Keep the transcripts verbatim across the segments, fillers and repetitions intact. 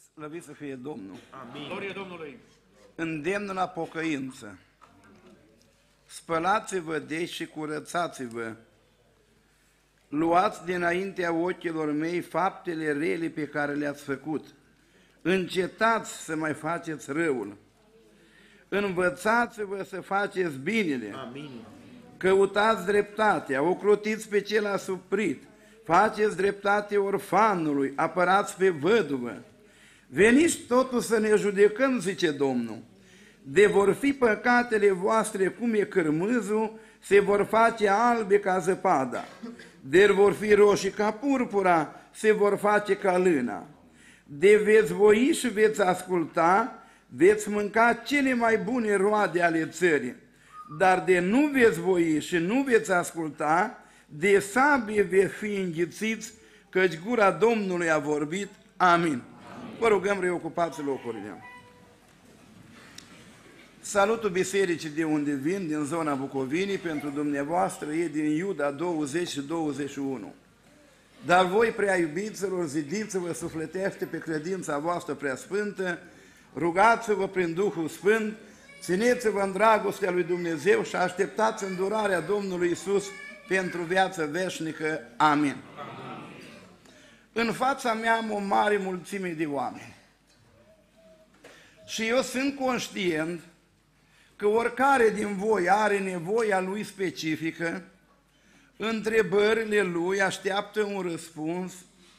Slăvit să fie Domnul! Amin. Glorie Domnului! Îndemn la pocăință. Spălați-vă deci și curățați-vă. Luați dinaintea ochilor mei faptele rele pe care le-ați făcut. Încetați să mai faceți răul. Învățați-vă să faceți binele. Amin. Căutați dreptatea, ocrotiți pe cel asuprit, faceți dreptate orfanului, apărați pe văduvă. Veniți totuși să ne judecăm, zice Domnul. De vor fi păcatele voastre cum e cârmâzul, se vor face albe ca zăpada. De vor fi roșii ca purpura, se vor face ca lâna. De veți voi și veți asculta, veți mânca cele mai bune roade ale țării. Dar de nu veți voi și nu veți asculta, de sabie veți fi înghițiți, căci gura Domnului a vorbit. Amin. Vă rugăm, reocupați locurile. Salutul bisericii de unde vin, din zona Bucovinii, pentru dumneavoastră e din Iuda douăzeci și douăzeci și unu. Dar voi, prea iubiților, zidiți-vă sufletește pe credința voastră prea sfântă, rugați-vă prin Duhul Sfânt, țineți-vă în dragostea lui Dumnezeu și așteptați îndurarea Domnului Iisus pentru viață veșnică. Amin. În fața mea am o mare mulțime de oameni. Și eu sunt conștient că oricare din voi are nevoia lui specifică, întrebările lui așteaptă un răspuns,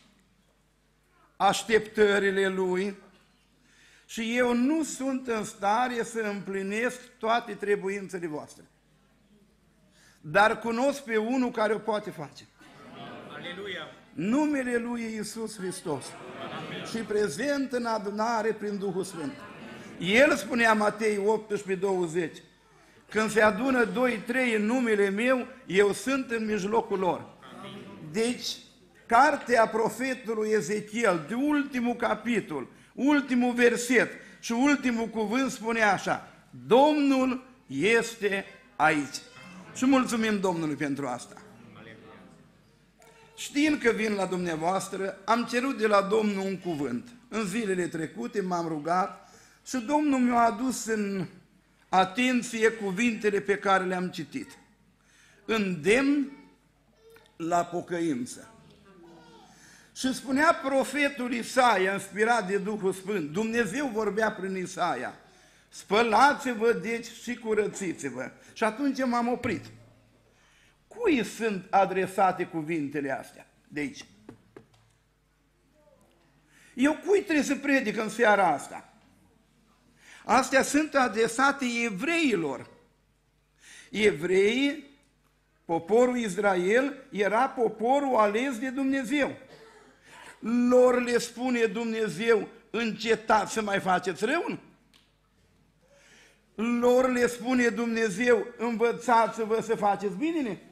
așteptările lui, și eu nu sunt în stare să împlinesc toate trebuințele voastre. Dar cunosc pe unul care o poate face. Aleluia! Numele lui Iisus Hristos. Amin. Și prezent în adunare prin Duhul Sfânt. El spunea, Matei optsprezece douăzeci, când se adună doi, trei în numele meu, eu sunt în mijlocul lor. Amin. Deci, cartea profetului Ezechiel, de ultimul capitol, ultimul verset și ultimul cuvânt spune așa: Domnul este aici. Și mulțumim Domnului pentru asta. Știind că vin la dumneavoastră, am cerut de la Domnul un cuvânt. În zilele trecute m-am rugat și Domnul mi-a adus în atenție cuvintele pe care le-am citit. Îndemn la pocăință. Și spunea profetul Isaia, inspirat de Duhul Sfânt, Dumnezeu vorbea prin Isaia, spălați-vă deci și curățiți-vă. Și atunci m-am oprit. Cui sunt adresate cuvintele astea de aici? Eu cui trebuie să predic în seara asta? Astea sunt adresate evreilor. Evreii, poporul Israel, era poporul ales de Dumnezeu. Lor le spune Dumnezeu, încetați să mai faceți răul? Lor le spune Dumnezeu, învățați-vă să faceți binele?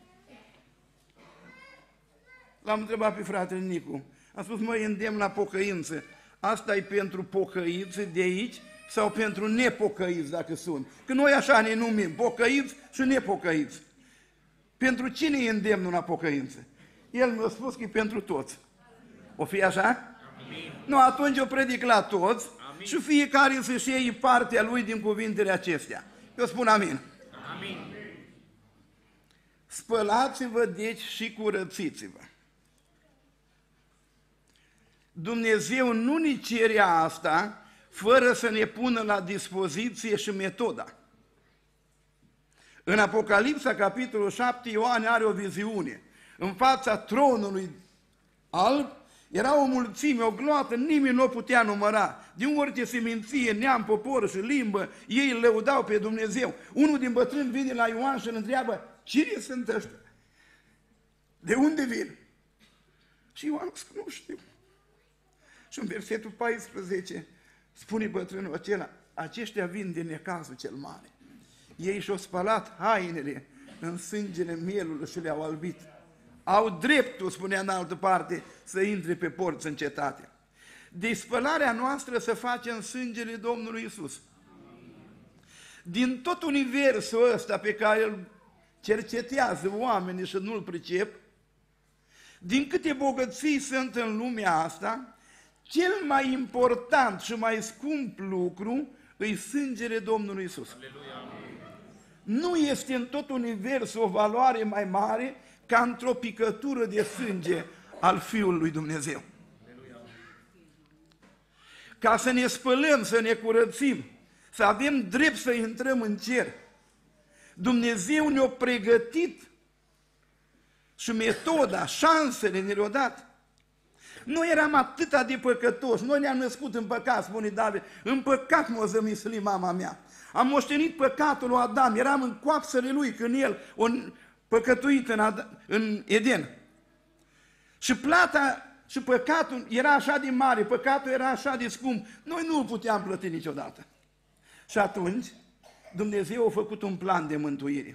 L-am întrebat pe fratele Nicu. Am spus, măi, îndemn la pocăință. Asta e pentru pocăiți de aici sau pentru nepocăiți, dacă sunt? Că noi așa ne numim, pocăiți și nepocăiți. Pentru cine e îndemnul la pocăință? El mi-a spus că e pentru toți. O fi așa? Amin. Nu, atunci eu predic la toți. Amin. Și fiecare să-și iei partea lui din cuvintele acestea. Eu spun amin. Amin. Spălați-vă deci și curățiți-vă. Dumnezeu nu ne cere asta fără să ne pună la dispoziție și metoda. În Apocalipsa, capitolul șapte, Ioan are o viziune. În fața tronului alb era o mulțime, o gloată, nimeni nu o putea număra. Din orice seminție, neam, popor și limbă, ei îl lăudau pe Dumnezeu. Unul din bătrâni vine la Ioan și îl întreabă, cine sunt ăștia? De unde vin? Și Ioan spune, nu știu. Și în versetul paisprezece spune bătrânul acela, aceștia vin din necazul cel mare. Ei și-au spălat hainele în sângele mielului și le-au albit. Au dreptul, spunea în altă parte, să intre pe porți în cetate. Deci spălarea noastră se face în sângele Domnului Iisus. Din tot universul ăsta pe care îl cercetează oamenii și nu-l pricep, din câte bogății sunt în lumea asta, cel mai important și mai scump lucru îi sângele Domnului Iisus. Nu este în tot universul o valoare mai mare ca într-o picătură de sânge al Fiului lui Dumnezeu. Ca să ne spălăm, să ne curățim, să avem drept să intrăm în cer, Dumnezeu ne-a pregătit și metoda, șansele ne le-a dat. Noi eram atâta de păcătoși, noi ne-am născut în păcat, spune David, în păcat m-a zămislit mama mea. Am moștenit păcatul lui Adam, eram în coapsele lui când el a păcătuit în, Ad- în Eden. Și plata și păcatul era așa de mare, păcatul era așa de scump, noi nu îl puteam plăti niciodată. Și atunci Dumnezeu a făcut un plan de mântuire.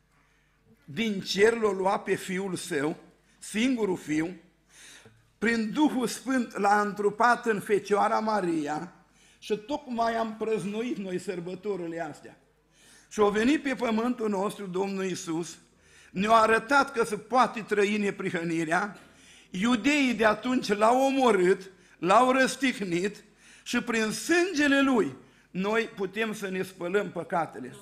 Din cer l-a luat pe Fiul Său, singurul Fiu, prin Duhul Sfânt l-a întrupat în Fecioara Maria și tocmai am prăznuit noi sărbătorile astea. Și a venit pe pământul nostru Domnul Iisus, ne-a arătat că se poate trăi neprihănirea, iudeii de atunci l-au omorât, l-au răstignit și prin sângele Lui noi putem să ne spălăm păcatele.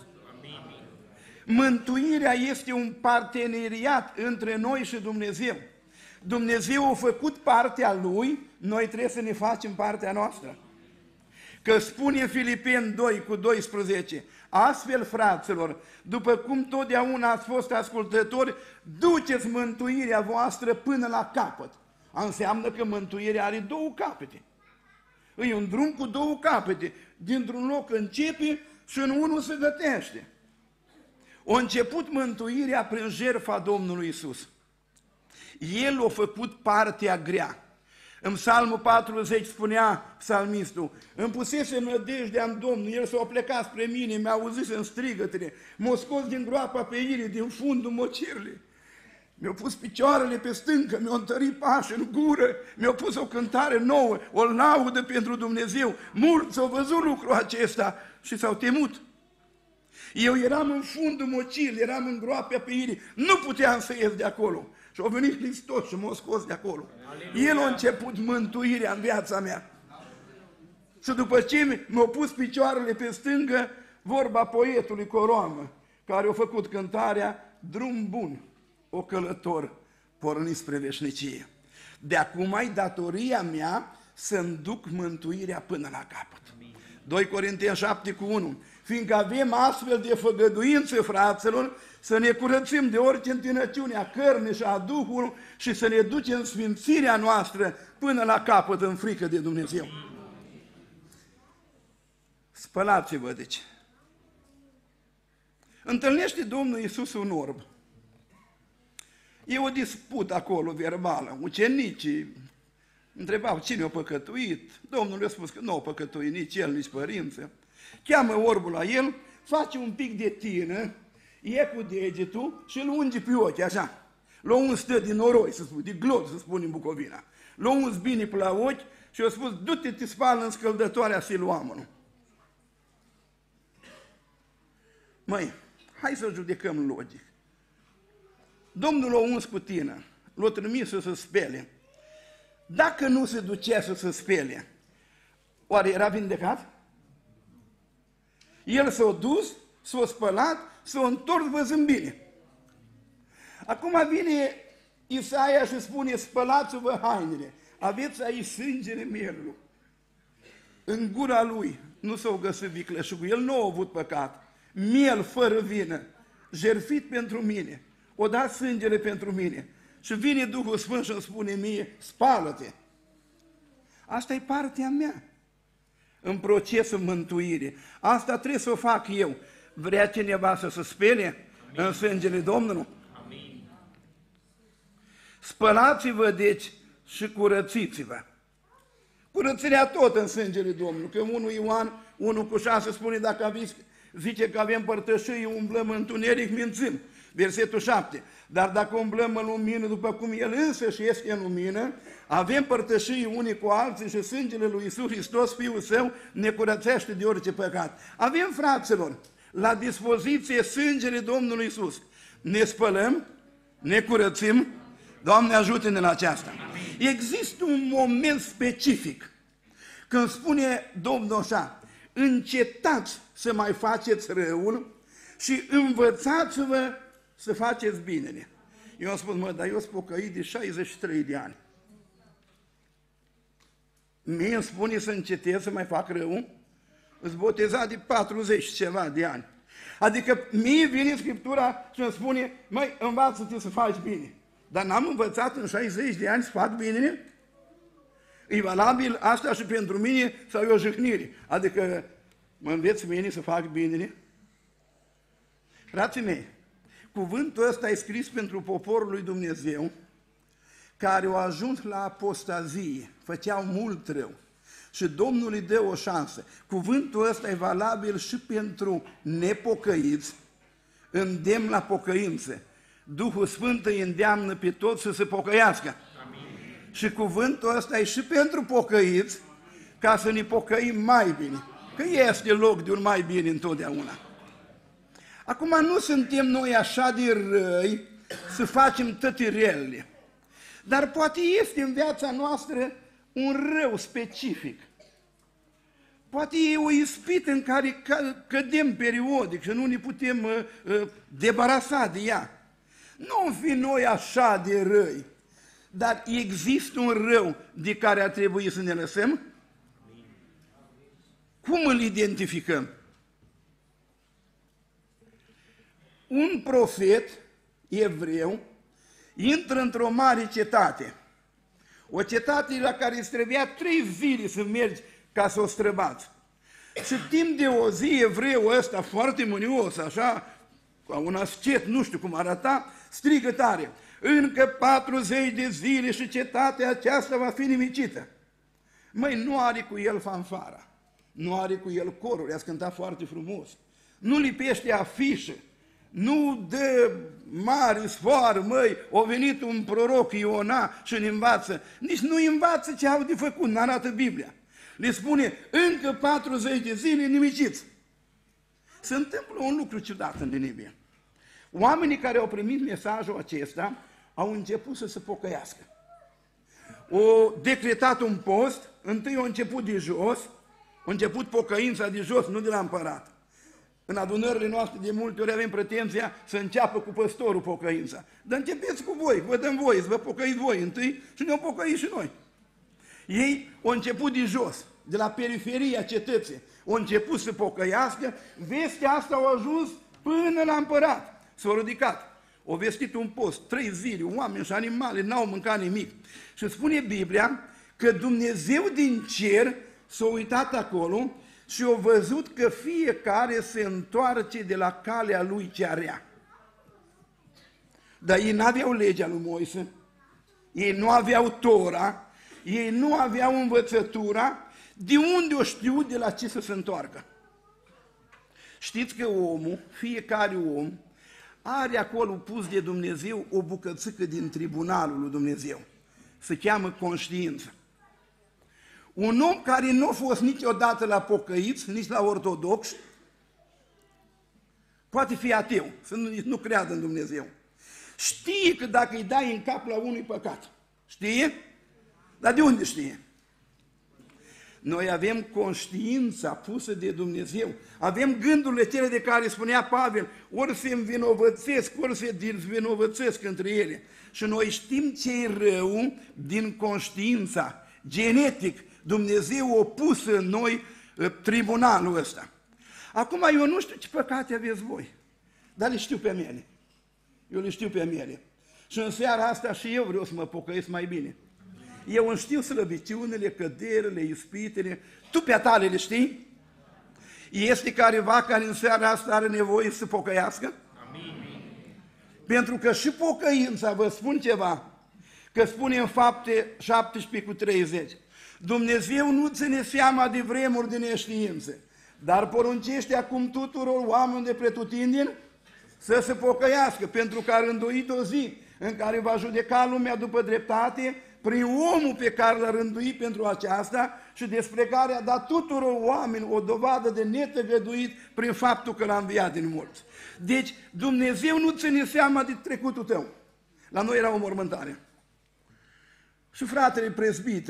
Mântuirea este un parteneriat între noi și Dumnezeu. Dumnezeu a făcut partea Lui, noi trebuie să ne facem partea noastră. Că spune Filipeni doi cu doisprezece, astfel, fraților, după cum totdeauna ați fost ascultători, duceți mântuirea voastră până la capăt. Înseamnă că mântuirea are două capete. E un drum cu două capete. Dintr-un loc începe și în unul se gătește. A început mântuirea prin jertfa Domnului Iisus. El a făcut partea grea. În Psalmul patruzeci spunea psalmistul, îmi pusese nădejdea în Domnul, El s-a plecat spre mine, mi-a auzit în strigătele, m-a scos din groapa pe irii, din fundul mocirlei. Mi-a pus picioarele pe stâncă, mi-a întărit pași în gură, mi-a pus o cântare nouă, o laudă pentru Dumnezeu. Mulți au văzut lucrul acesta și s-au temut. Eu eram în fundul mocirlei, eram în groapa pe irii, nu puteam să ies de acolo. Și a venit Hristos și m-a scos de acolo. Aleluia. El a început mântuirea în viața mea. Și după ce mi-a pus picioarele pe stângă, vorba poetului Coroamă, care a făcut cântarea Drum bun, o călător pornit spre veșnicie. De acum ai datoria mea să-mi duc mântuirea până la capăt. doi Corinteni șapte cu unu. Fiindcă avem astfel de făgăduințe, fraților, să ne curățim de orice întinăciune a cărnii și a Duhului și să ne ducem sfințirea noastră până la capăt în frică de Dumnezeu. Spălați-vă, deci. Întâlnește Domnul Iisus un orb. E o dispută acolo verbală. Ucenicii întrebau cine a păcătuit. Domnul le-a spus că nu a păcătuit nici el, nici părinții. Cheamă orbul la el, face un pic de tină, e cu degetul și îl unge pe ochi, așa. L-a uns stă din noroi, să spune, de glod, să spune în Bucovina. L-a uns bine pe la ochi și a spus, du-te, te spală în scăldătoarea Siloamului. Măi, hai să judecăm logic. Domnul l-a uns cu tină, l-a trimis să se spele. Dacă nu se ducea să se spele, oare era vindecat? El s-a dus, s-a spălat, s-a întors văzând bine. Acum vine Isaia și spune, spălați-vă hainele, aveți aici sângele mielului. În gura lui nu s-au găsit vicleșugul, el nu a avut păcat. Miel fără vină, jertfit pentru mine, o dat sângele pentru mine. Și vine Duhul Sfânt și îmi spune mie, spală-te. Asta e partea mea în procesul mântuirii. Asta trebuie să o fac eu. Vrea cineva să se spele? Amin. În sângele Domnului? Amin. Spălați-vă, deci, și curățiți-vă. Curățirea tot în sângele Domnului. Că unu Ioan unu cu șase spune, dacă aveți, zice că avem părtășii, umblăm în întuneric, mințim. Versetul șapte. Dar dacă umblăm în lumină, după cum El însăși este în lumină, avem părtășii unii cu alții și sângele lui Iisus Hristos, Fiul Său, ne curățește de orice păcat. Avem, fraților, la dispoziție sângele Domnului Iisus. Ne spălăm, ne curățim, Doamne ajută-ne la aceasta. Există un moment specific Când spune Domnul așa, încetați să mai faceți răul și învățați-vă să faceți binele. Eu am spus, mă, dar eu sunt pocăit de șaizeci și trei de ani. Mie îmi spune să încetez să mai fac rău? Îți boteza de patruzeci și ceva de ani. Adică mie vine Scriptura și îmi spune, măi, învață-te să faci bine. Dar n-am învățat în șaizeci de ani să fac bine? E valabil asta și pentru mine sau e o jignire? Adică mă înveți mine să fac bine? Frații mei, cuvântul ăsta e scris pentru poporul lui Dumnezeu, care au ajuns la apostazie, făceau mult rău. Și Domnul îi dă o șansă. Cuvântul ăsta e valabil și pentru nepocăiți, îndemn la pocăință. Duhul Sfânt îi îndeamnă pe toți să se pocăiască. Amin. Și cuvântul ăsta e și pentru pocăiți, ca să ne pocăim mai bine. Că este loc de un mai bine întotdeauna. Acum nu suntem noi așa de răi să facem toate relele. Dar poate este în viața noastră un rău specific. Poate e o ispită în care cădem periodic și nu ne putem uh, uh, debarasa de ea. Nu fi noi așa de răi, dar există un rău de care ar trebui să ne lăsăm? Cum îl identificăm? Un profet evreu intră într-o mare cetate. O cetate la care îți trebuia trei zile să mergi ca să o străbați. Și timp de o zi evreul ăsta, foarte mânios, așa, ca un ascet, nu știu cum arăta, strigă tare, încă patruzeci de zile și cetatea aceasta va fi nimicită. Măi, nu are cu el fanfara, nu are cu el corul, i-a cântat foarte frumos, nu lipește afișe, nu dă mari sfoară, măi, a venit un proroc Iona și îi învață, nici nu învață ce au de făcut, n-arată Biblia. Le spune, încă patruzeci de zile nimiciți. Se întâmplă un lucru ciudat în Ninive. Oamenii care au primit mesajul acesta au început să se pocăiască. Au decretat un post, întâi au început de jos, au început pocăința de jos, nu de la împărat. În adunările noastre de multe ori avem pretenția să înceapă cu păstorul pocăința. Dar începeți cu voi, vă dăm voie, să vă pocăiți voi întâi și ne-au pocăit și noi. Ei au început de jos, de la periferia cetății, au început să pocăiască, vestea asta au ajuns până la împărat. S-au ridicat, au vestit un post, trei zile, oameni și animale n-au mâncat nimic. Și spune Biblia că Dumnezeu din cer s-a uitat acolo și au văzut că fiecare se întoarce de la calea lui cea rea. Dar ei n-aveau legea lui Moise, ei nu aveau Tora, ei nu aveau învățătura, de unde o știu de la ce să se întoarcă? Știți că omul, fiecare om, are acolo pus de Dumnezeu o bucățică din tribunalul lui Dumnezeu. Se cheamă conștiință. Un om care nu a fost niciodată la pocăiți, nici la ortodox, poate fi ateu, să nu, nu creadă în Dumnezeu. Știe că dacă îi dai în cap la unui păcat, știe? Dar de unde știe? Noi avem conștiința pusă de Dumnezeu, avem gândurile cele de care spunea Pavel, ori se învinovățesc, ori se dezvinovățesc între ele. Și noi știm ce-i rău din conștiința, genetic, Dumnezeu a pus în noi tribunalul ăsta. Acum eu nu știu ce păcate aveți voi, dar le știu pe mine. Eu le știu pe mine. Și în seara asta și eu vreau să mă pocăiesc mai bine. Eu îmi știu slăbiciunile, căderile, ispitele, tu pe tale le știi? Este careva care în seara asta are nevoie să pocăiască? Amin. Pentru că și pocăința, vă spun ceva, că spune în Fapte șaptesprezece cu treizeci, Dumnezeu nu ține seama de vremuri de neștiință, dar poruncește acum tuturor oamenilor de pretutindeni să se pocăiască, pentru că a rânduit o zi în care va judeca lumea după dreptate, prin omul pe care l-a rânduit pentru aceasta și despre care a dat tuturor oameni o dovadă de netăgăduit prin faptul că l-a înviat din morți. Deci Dumnezeu nu ține seama de trecutul tău. La noi era o mormântare. Și fratele prezbiter,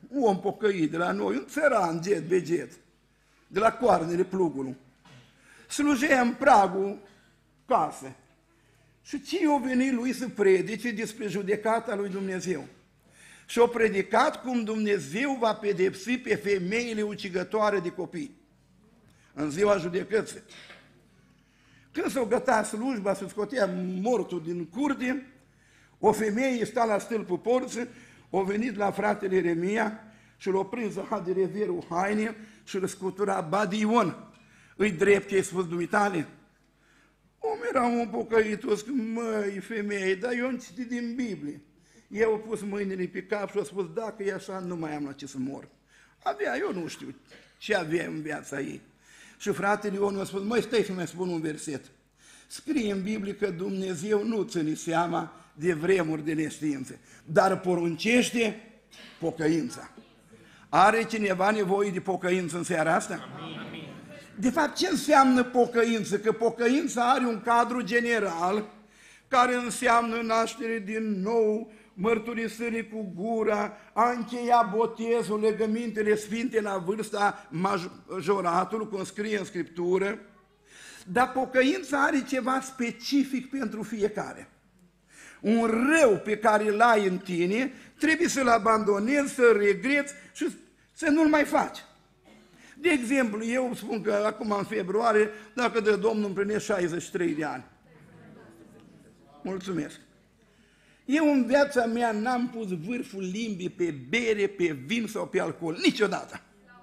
un om pocăit de la noi, un țăran, jet, beget, de la coarnele plugului. Slujea în pragul casei. Și ce a venit lui să predice despre judecata lui Dumnezeu? Și a predicat cum Dumnezeu va pedepsi pe femeile ucigătoare de copii în ziua judecății. Când s-o găta slujba, să scotea mortul din curte, o femeie sta la stâlpul porții, a venit la fratele Ieremia și l-a prins de reverul haine și l-a scuturat badion. Îi drept, i-ai spus dumitale? Om era un pocăit, o spus, măi, femeie, dar eu am citit din Biblie. Eu am pus mâinile pe cap și a spus, dacă e așa, nu mai am la ce să mor. Avea, eu nu știu ce avea în viața ei. Și fratele Ion a spus, măi, stai să mai spun un verset. Scrie în Biblie că Dumnezeu nu ține seama de vremuri de neștiință, dar poruncește pocăința. Are cineva nevoie de pocăință în seara asta? Amin. De fapt, ce înseamnă pocăință? Că pocăința are un cadru general care înseamnă naștere din nou, mărturisire cu gura, a încheia botezul, legămintele sfinte la vârsta majoratului, cum scrie în Scriptură, dar pocăința are ceva specific pentru fiecare. Un rău pe care îl ai în tine, trebuie să-l abandonezi, să-l regreți și să nu-l mai faci. De exemplu, eu spun că acum în februarie, dacă de Domnul împlinesc șaizeci și trei de ani. Mulțumesc. Eu în viața mea n-am pus vârful limbii pe bere, pe vin sau pe alcool, niciodată.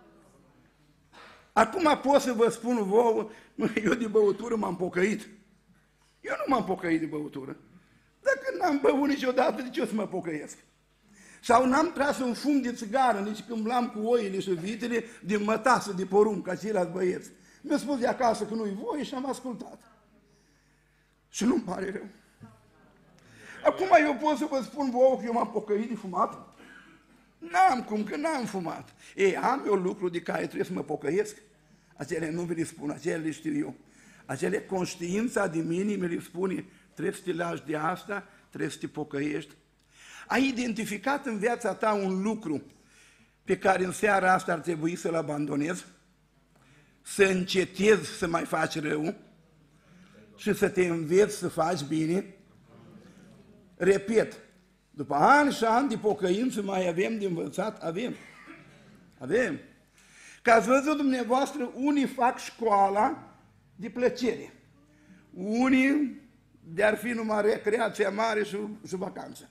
Acum pot să vă spun vouă, eu de băutură m-am pocăit. Eu nu m-am pocăit de băutură. Dacă n-am băut niciodată, de ce o să mă pocăiesc? Sau n-am tras un fum de țigară, nici când l-am cu oile și vitele din mătasă de porumb, ca ceilalți băieți. Mi-a spus de acasă că nu-i voie și am ascultat. Și nu-mi pare rău. Acum eu pot să vă spun vouă că eu m-am pocăit de fumat? N-am cum, că n-am fumat. Ei, am eu lucru de care trebuie să mă pocăiesc? Acele nu vi le spun, acele le știu eu. Acele conștiința de mine mi le spune, trebuie să te lași de asta, trebuie să te pocăiești. Ai identificat în viața ta un lucru pe care în seara asta ar trebui să-l abandonezi? Să încetezi să mai faci rău și să te înveți să faci bine? Repet, după ani și ani de pocăință mai avem de învățat? Avem. Avem. Că ați văzut dumneavoastră, unii fac școala de plăcere. Unii de-ar fi numai recreația mare și, și vacanță.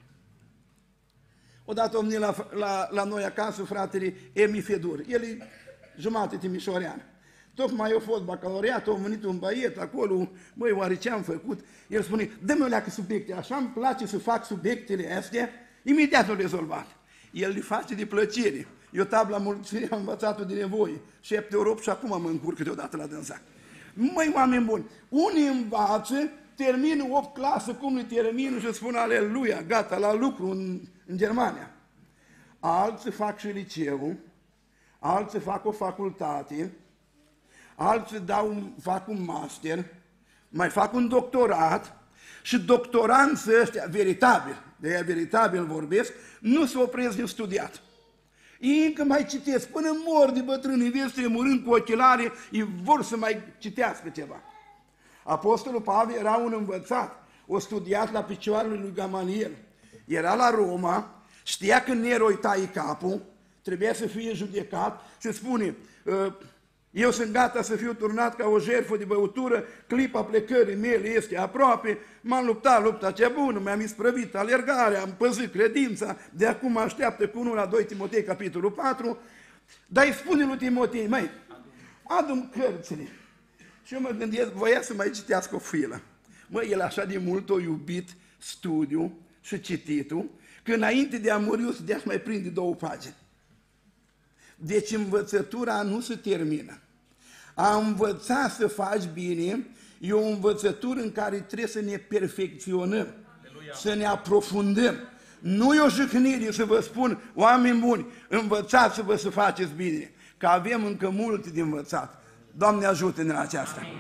Odată om la, la, la noi acasă, fratele Emi Fedur. El e jumate timișorean. Tocmai a fost bacalaureat, a venit un băiet acolo, măi, oare ce am făcut? El spune, dă-mi o leacă subiecte, așa îmi place să fac subiectele astea, imediat l-a rezolvat. El le face de plăcere. Eu tabla mulțimii am învățat-o de nevoie. Șapte ori opt și acum mă încurc câteodată la dânsa. Măi, oameni buni, unii învață, termină opt clasă, cum le termină și spun aleluia, gata, la lucru în, în Germania. Alții fac și liceu, alții fac o facultate, alții dau, fac un master, mai fac un doctorat și doctoranții ăștia veritabili, de aia veritabil vorbesc, nu se opresc din studiat. Ei încă mai citesc, până mor de bătrâni, vezi, murând cu ochelare, ei vor să mai citească ceva. Apostolul Pavel era un învățat, o studiat la picioarele lui Gamaliel. Era la Roma, știa că Nero îi taie capul, trebuia să fie judecat și spune, eu sunt gata să fiu turnat ca o jertfă de băutură, clipa plecării mele este aproape, m-am luptat lupta cea bună, mi-am isprăvit alergarea, am păzit credința, de acum așteaptă cu unu la doi Timotei, capitolul patru, dar îi spune lui Timotei, măi, adu-mi cărțile. Și eu mă gândesc, voia să mai citească o filă. Măi, el așa de mult o iubit studiu și cititul, că înainte de a muri o să dea mai prinde două pagini. Deci învățătura nu se termină. A învăța să faci bine e o învățătură în care trebuie să ne perfecționăm, Aleluia. Să ne aprofundăm. Nu e o jicnire să vă spun, oameni buni, învățați-vă să faceți bine, că avem încă multe de învățat. Doamne ajută-ne la aceasta. Amin.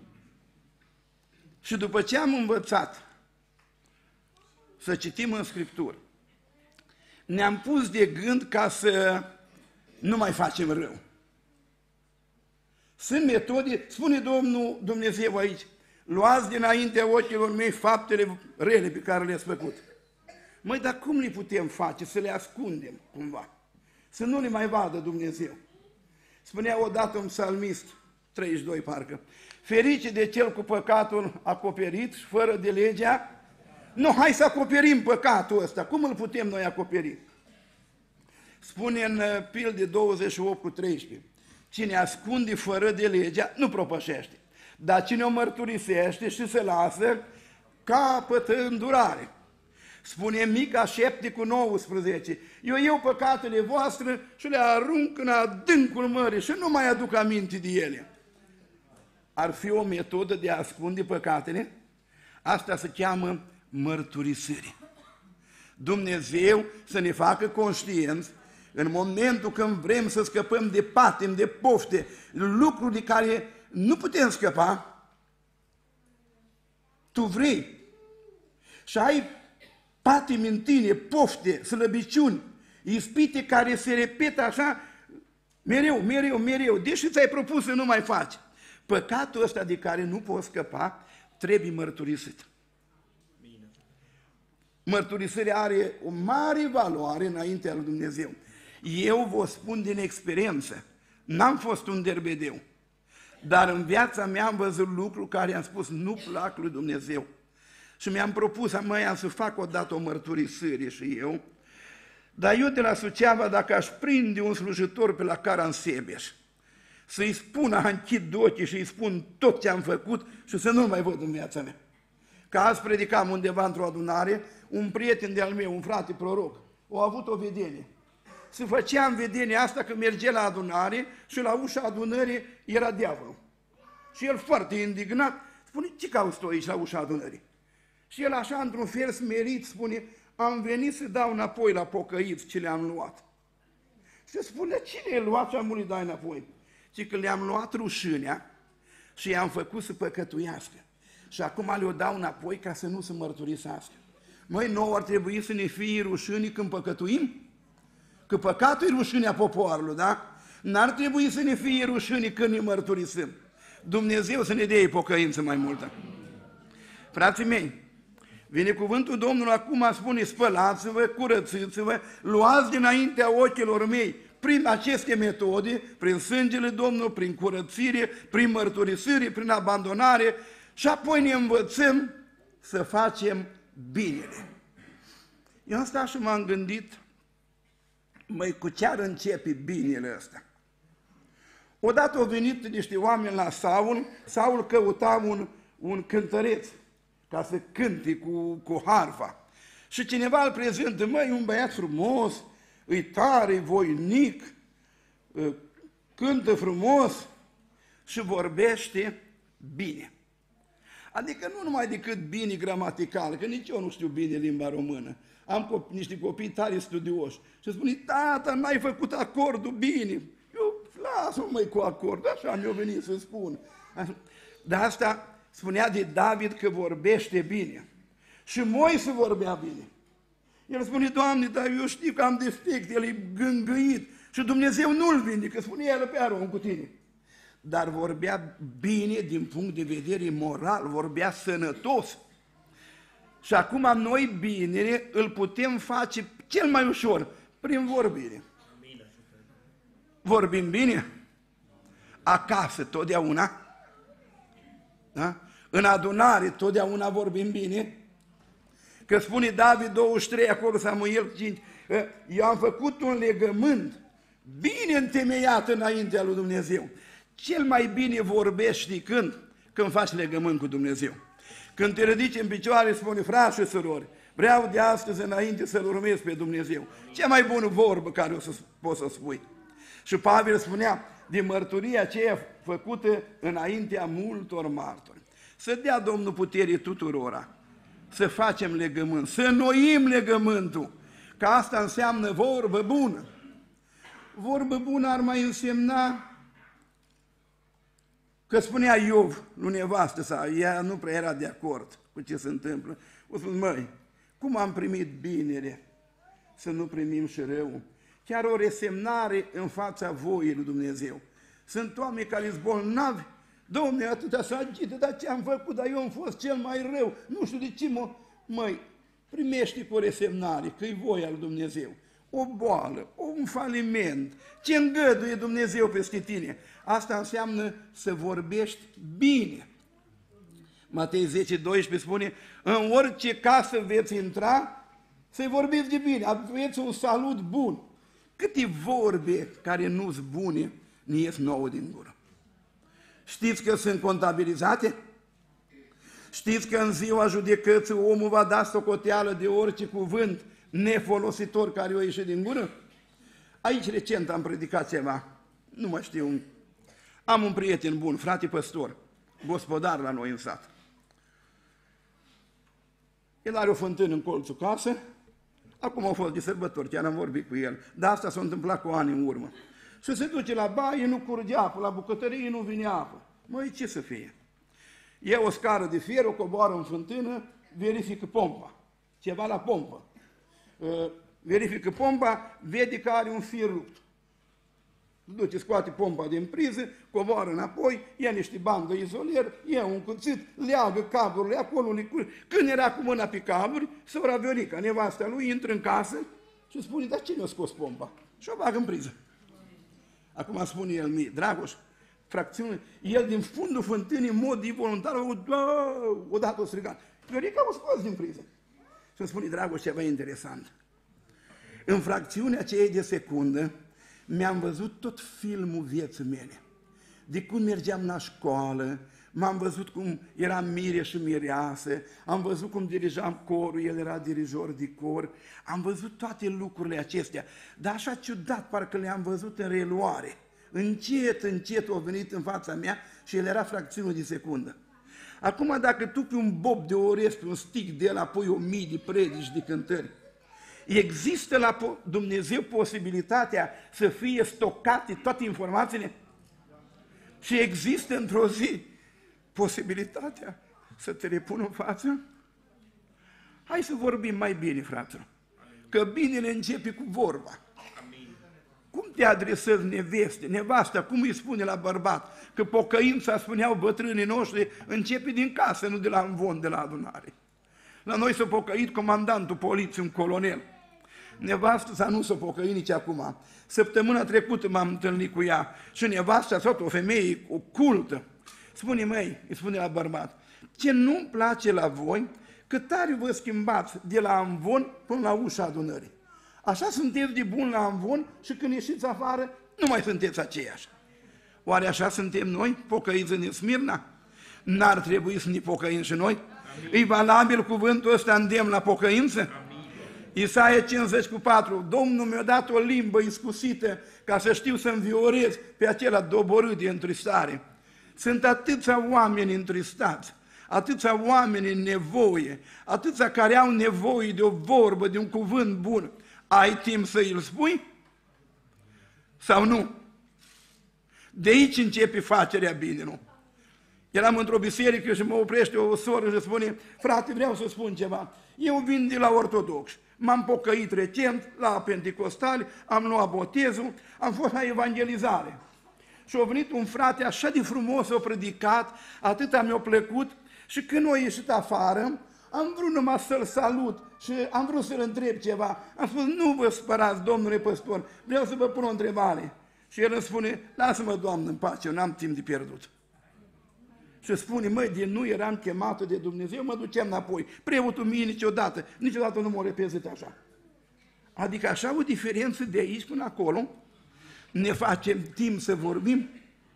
Și după ce am învățat să citim în Scriptură, ne-am pus de gând ca să nu mai facem rău. Sunt metode, spune Domnul Dumnezeu aici, luați dinaintea ochilor mei faptele rele pe care le-ați făcut. Măi, dar cum le putem face? Să le ascundem cumva, să nu le mai vadă Dumnezeu. Spunea odată un psalmist, treizeci și doi parcă, ferice de cel cu păcatul acoperit și fără de legea. Nu, hai să acoperim păcatul ăsta. Cum îl putem noi acoperi? Spune în Pilde douăzeci și opt cu treisprezece, cine ascunde fără de legea nu propășește, dar cine o mărturisește și se lasă, capătă îndurare. Spune Mica șapte cu nouăsprezece, eu iau păcatele voastre și le arunc în adâncul mării și nu mai aduc aminte de ele. Ar fi o metodă de a ascunde păcatele? Asta se cheamă mărturisire. Dumnezeu să ne facă conștienți în momentul când vrem să scăpăm de patim, de pofte, lucruri de care nu putem scăpa. Tu vrei și ai patim în tine, pofte, slăbiciuni, ispite care se repetă așa mereu, mereu, mereu, deși ți-ai propus să nu mai faci. Păcatul ăsta de care nu poți scăpa trebuie mărturisit. Mărturisirea are o mare valoare înaintea lui Dumnezeu. Eu vă spun din experiență, n-am fost un derbedeu, dar în viața mea am văzut lucruri care am spus nu plac lui Dumnezeu. Și mi-am propus, măi, am să fac odată o mărturisire și eu, dar eu de la Suceava, dacă aș prinde un slujitor pe la Caransebeș, să-i spun, închid ochii și îi spun tot ce am făcut și să nu-l mai văd în viața mea. Că azi predicam undeva într-o adunare, un prieten de-al meu, un frate proroc, a avut o vedenie. Se făcea în vedenia asta că merge la adunare și la ușa adunării era diavolul. Și el foarte indignat spune, ce cauți tu aici la ușa adunării? Și el așa, într-un fel smerit, spune, am venit să dau înapoi la pocăiți ce le-am luat. Și spune, cine le-a luat și am murit dai înapoi? Și că le-am luat rușinea și i-am făcut să păcătuiască. Și acum le-o dau înapoi ca să nu se mărturisească. Măi, nouă ar trebui să ne fie rușinii când păcătuim? Că păcatul e rușinea poporului, da? N-ar trebui să ne fie rușinii când ne mărturisim. Dumnezeu să ne dea pocăință mai multă. Frații mei, vine cuvântul Domnului acum, spune, spălați-vă, curățiți-vă, luați dinaintea ochilor mei, prin aceste metode, prin sângele Domnului, prin curățire, prin mărturisire, prin abandonare, și apoi ne învățăm să facem binele. Eu am stat și m-am gândit, măi, cu ce ar începe binele ăsta? Odată au venit niște oameni la Saul, Saul căuta un, un cântăreț ca să cânte cu, cu harfa. Și cineva îl prezintă, măi, un băiat frumos, îi tare, voinic, cântă frumos și vorbește bine. Adică nu numai decât bine gramatical, că nici eu nu știu bine limba română. Am copii, niște copii tare studioși și spune, tata, n-ai făcut acordul bine. Eu, lasă-mă măi cu acordul, așa mi-a venit să spun. Dar asta spunea de David că vorbește bine. Și Moise vorbea bine. El spune, Doamne, dar eu știu că am defect, el e gângâit și Dumnezeu nu-l vindecă, spune el pe Aron cu tine. Dar vorbea bine din punct de vedere moral, vorbea sănătos. Și acum noi binele îl putem face cel mai ușor, prin vorbire. Vorbim bine? Acasă totdeauna? Da? În adunare totdeauna vorbim bine? Că spune David douăzeci și trei, acolo Samuel cinci, eu am făcut un legământ bine întemeiat înaintea lui Dumnezeu. Cel mai bine vorbești când? Când faci legământ cu Dumnezeu. Când te ridici în picioare, spune, frați și surori, vreau de astăzi înainte să-L urmez pe Dumnezeu. Cea mai bună vorbă care o să poți să spui. Și Pavel spunea, de mărturia aceea făcută înaintea multor martori. Să dea Domnul putere tuturora, să facem legământ, să înnoim legământul, că asta înseamnă vorbă bună. Vorbă bună ar mai însemna că spunea Iov lui nevastă sa, ea nu prea era de acord cu ce se întâmplă. O spus, măi, cum am primit binele să nu primim și rău. Chiar o resemnare în fața voii lui Dumnezeu. Sunt oameni care sunt bolnavi. Dom'le, atâta s-a agită, dar ce am făcut? Dar eu am fost cel mai rău. Nu știu de ce mă... Măi, primește cu o resemnare, că e voia lui Dumnezeu. O boală, un faliment, ce îngăduie Dumnezeu peste tine. Asta înseamnă să vorbești bine. Matei zece, doisprezece spune, în orice casă veți intra, să-i vorbiți de bine, aveți un salut bun. Câte vorbe care nu-s bune, ne ies nouă din gură. Știți că sunt contabilizate? Știți că în ziua judecății omul va da socoteală de orice cuvânt nefolositor care o ieșit din gură? Aici recent am predicat ceva, nu mai știu, am un prieten bun, frate păstor, gospodar la noi în sat. El are o fântână în colțul casă, acum au fost de sărbători, chiar am vorbit cu el, dar asta s-a întâmplat cu ani în urmă. Și se duce la baie, nu curge apă, la bucătărie nu vine apă. Măi, ce să fie? E o scară de fier, o coboară în fântână, verifică pompa, ceva la pompă. Verifică pompa, vede că are un fir rupt. Duce, scoate pompa din priză, coboară înapoi, ia niște bandă izolier, ia un cuțit, leagă cablurile acolo. Când era cu mâna pe cabluri, sora Viorica, nevasta lui, intră în casă și spune, dar cine a scos pompa? Și o bagă în priză. Acum spune el mie, Dragoș, fracțiune, el din fundul fântânii, în mod involuntar, odată o strigat. Viorica o scos din priză. Și îmi spune, Dragoș, ceva interesant. În fracțiunea aceea de secundă, mi-am văzut tot filmul vieții mele. De cum mergeam la școală, m-am văzut cum eram mire și mireasă, am văzut cum dirijam corul, el era dirijor de cor, am văzut toate lucrurile acestea, dar așa ciudat, parcă le-am văzut în reluare. Încet, încet au venit în fața mea și el era fracțiunul de secundă. Acum, dacă tu pe un bob de orez, pe un stic de el, apoi o mii de predici, de cântări, există la Dumnezeu posibilitatea să fie stocate toate informațiile? Și există într-o zi posibilitatea să te le pun în față? Hai să vorbim mai bine, fraților, că binele începe cu vorba. Cum te adresezi neveste, nevasta, cum îi spune la bărbat? Că pocăința, spuneau bătrânii noștri, începe din casă, nu de la învon, de la adunare. La noi s-a pocăit comandantul poliției, un colonel. Nevastă sa nu s-a pocăit nici acum. Săptămâna trecută m-am întâlnit cu ea și nevasta sa, o femeie ocultă, spune, măi, îi spune la bărbat, ce nu-mi place la voi, că tare vă schimbați de la învon până la ușa adunării. Așa sunteți de bun la învon și când ieșiți afară, nu mai sunteți aceiași. Oare așa suntem noi, pocăiți în Smirna? N-ar trebui să ne pocăim și noi? Amin. E valabil cuvântul ăsta, îndemn la pocăință? Amin. Isaia cincizeci cu patru, Domnul mi-a dat o limbă iscusită ca să știu să înviorez pe acela doborât de întristare. Sunt atâția oameni întristați, atâția oameni în nevoie, atâția care au nevoie de o vorbă, de un cuvânt bun. Ai timp să îl spui? Sau nu? De aici începe facerea bine, nu? Eram într-o biserică și mă oprește o soră și spune, frate, vreau să spun ceva. Eu vin de la ortodox, m-am pocăit recent la Pentecostali, am luat botezul, am fost la evangelizare. Și a venit un frate așa de frumos, a predicat, atâta mi-a plăcut și când a ieșit afară, am vrut numai să-l salut și am vrut să-l întreb ceva. Am spus, nu vă spărați, domnule păstor, vreau să vă pun o întrebare. Și el îmi spune, lasă-mă, Doamnă, în pace, eu n-am timp de pierdut. Și spune, măi, din nu eram chemată de Dumnezeu, mă duceam înapoi. Preotul mie niciodată, niciodată nu m-a repezit așa. Adică așa o diferență de aici până acolo, ne facem timp să vorbim.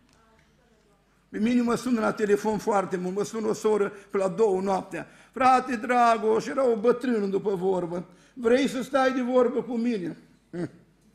Pe mine mă sună la telefon foarte mult, mă sună o soră pe la două noaptea. Frate Dragoș, era o bătrână după vorbă, vrei să stai de vorbă cu mine? Hm.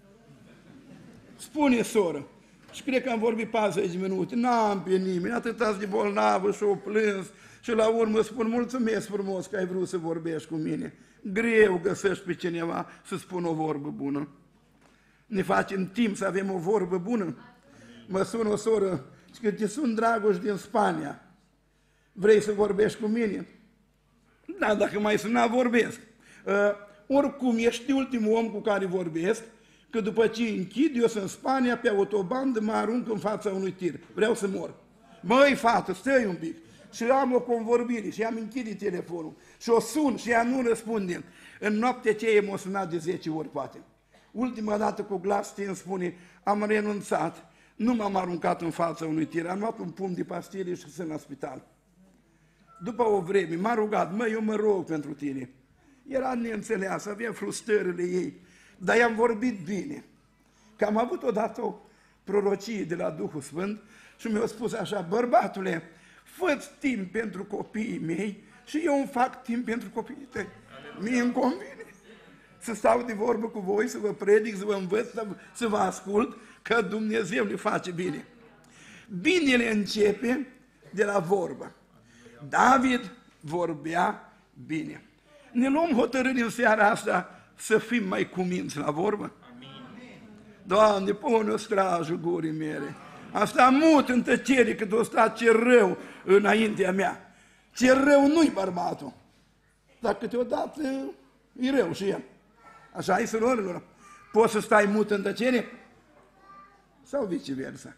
Spune, soră. Și cred că am vorbit patruzeci de minute, n-am pe nimeni, atâtați de bolnavă și o plâns și la urmă spun, mulțumesc frumos că ai vrut să vorbești cu mine. Greu găsești pe cineva să spună o vorbă bună. Ne facem timp să avem o vorbă bună. Mă sună o soră și că te sun Dragoș din Spania. Vrei să vorbești cu mine? Da, dacă mai suna, vorbesc. Uh, Oricum, ești ultimul om cu care vorbesc, că după ce închid, eu sunt în Spania, pe autobandă, mă arunc în fața unui tir. Vreau să mor. Măi, fată, stai un pic. Și am o convorbire și am închide telefonul. Și o sun și ea nu răspunde. În noapte ce e emoționat de zece ori, poate. Ultima dată cu glas stins spune, am renunțat. Nu m-am aruncat în fața unui tir, am luat un pumn de pastile și sunt la spital. După o vreme m-a rugat, măi, eu mă rog pentru tine. Era neînțeleasă, avea frustrările ei, dar i-am vorbit bine. Că am avut odată o prorocie de la Duhul Sfânt și mi-a spus așa, bărbatule, fă-ți timp pentru copiii mei și eu îmi fac timp pentru copiii tăi. Mie îmi convine să stau de vorbă cu voi, să vă predic, să vă învăț, să vă, să vă ascult, că Dumnezeu le face bine. Binele începe de la vorbă. David vorbea bine. Ne luăm hotărâri în seara asta să fim mai cuminți la vorbă? Amin. Doamne, pune-o strajul gurii mele. Am stat mut în tăcere cât o stat ce rău înaintea mea. Ce rău nu-i bărbatul. Dar câteodată e rău și el. Așa e, surorilor. Poți să stai mut în tăcere? Sau viceversa?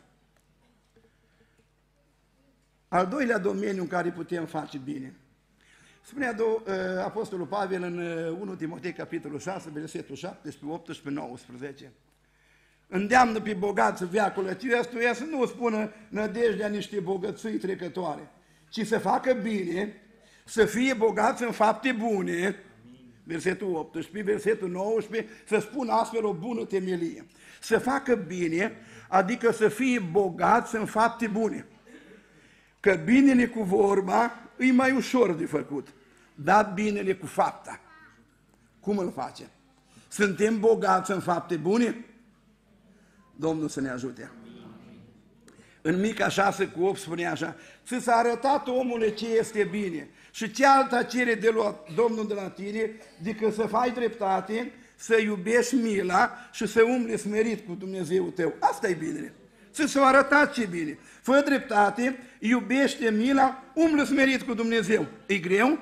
Al doilea domeniu în care putem face bine. Spunea Apostolul Pavel în întâi Timotei, capitolul șase, versetul șaptesprezece, optsprezece, nouăsprezece. Îndeamnă pe bogați veacul acestuia să nu spună nădejdea niște bogății trecătoare, ci să facă bine, să fie bogați în fapte bune, versetul optsprezece, versetul nouăsprezece, să spună astfel o bună temelie. Să facă bine, adică să fie bogați în fapte bune. Că binele cu vorba e mai ușor de făcut, dar binele cu fapta. Cum îl face? Suntem bogați în fapte bune? Domnul să ne ajute. În Mica șase cu opt spune așa, ți s-a arătat, omule, ce este bine și ce alta cere de luat Domnul de la tine decât să faci dreptate, să iubești mila și să umbli smerit cu Dumnezeu tău. Asta e binele. Ți s-a arătat ce bine. Fă dreptate, iubește mila, umblă smerit cu Dumnezeu. E greu?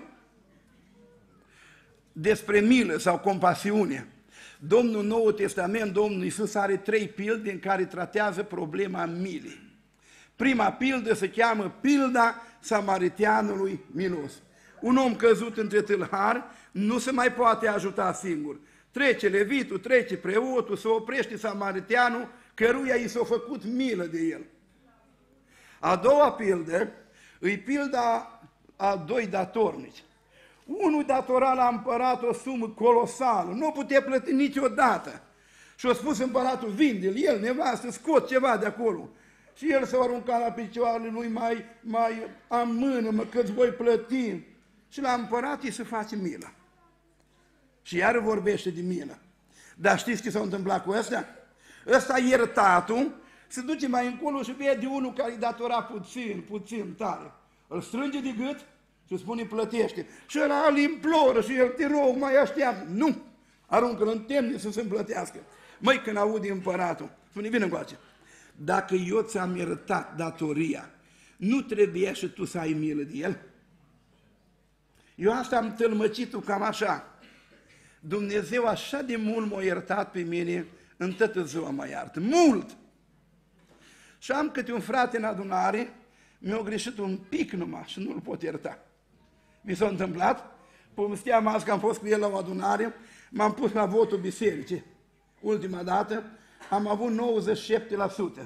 Despre milă sau compasiune. Domnul Noul Testament, Domnul Iisus are trei pilde în care tratează problema milei. Prima pildă se cheamă pilda samariteanului milos. Un om căzut între tâlhari nu se mai poate ajuta singur. Trece levitul, trece preotul, se oprește samariteanul, căruia i s-a făcut milă de el. A doua pildă e pilda a doi datornici. Unul datora la împărat o sumă colosală, nu putea plăti niciodată. Și a spus împăratul, vinde-l, el, nevastă, scot ceva de acolo. Și el s-a aruncat la picioarele lui, mai, mai am mână, mă, că-ți voi plăti. Și la împărat îi se face milă. Și iar vorbește de milă. Dar știți ce s-a întâmplat cu ăsta? Ăsta iertatul se duce mai încolo și vede unul care îi datora puțin, puțin tare. Îl strânge de gât și spune plătește. Și ăla îl imploră și el, te rog, mai așteaptă. Nu! Aruncă-l în temniță să se împlătească. Măi, când aude împăratul, spune, vină încoace. Dacă eu ți-am iertat datoria, nu trebuie și tu să ai milă de el? Eu asta am tălmăcit-o cam așa. Dumnezeu așa de mult m-a iertat pe mine, în toată ziua mă iartă. Mult! Și am câte un frate în adunare, mi-a greșit un pic numai și nu-l pot ierta. Mi s-a întâmplat, povesteam azi că am fost cu el la o adunare, m-am pus la votul bisericii. Ultima dată am avut nouăzeci și șapte la sută.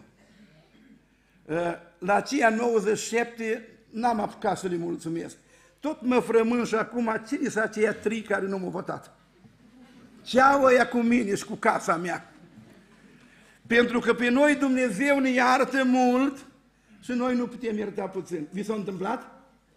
La aceea nouăzeci și șapte n-am apucat să le mulțumesc. Tot mă frămân și acum, cine sunt aceia trei care nu m-au votat? Ce-au ăia cu mine și cu casa mea? Pentru că pe noi Dumnezeu ne iartă mult și noi nu putem ierta puțin. Vi s-a întâmplat?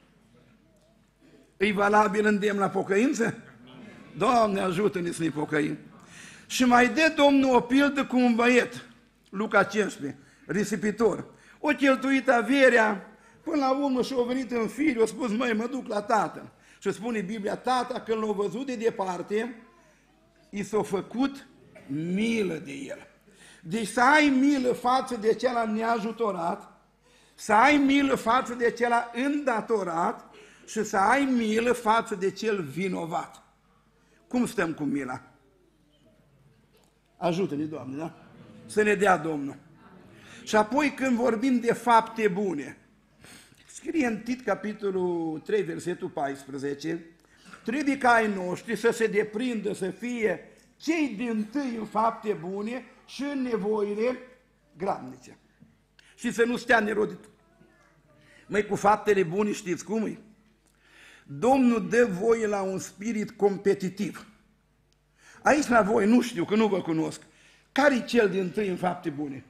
E valabil îndemn la pocăință? Doamne, ajută-ne să ne pocăim. Și mai dă Domnul o pildă cu un băiet, Luca cincisprezece, risipitor. O cheltuit averea, până la urmă și-a venit în fiu, a spus, măi, mă duc la tatăl. Și spune Biblia, tata, când l-a văzut de departe, i s-a făcut milă de el. Deci să ai milă față de cela neajutorat, să ai milă față de cela îndatorat și să ai milă față de cel vinovat. Cum stăm cu mila? Ajută-ne, Doamne, da? Să ne dea Domnul. Și apoi când vorbim de fapte bune, scrie în Tit, capitolul trei, versetul paisprezece, trebuie ca ai noștri să se deprindă, să fie cei dintâi în fapte bune și în nevoile grabnice. Și să nu stea nerodit. Măi, cu faptele bune știți cum e? Domnul dă voie la un spirit competitiv. Aici la voi, nu știu, că nu vă cunosc. Care-i cel dintâi în fapte bune?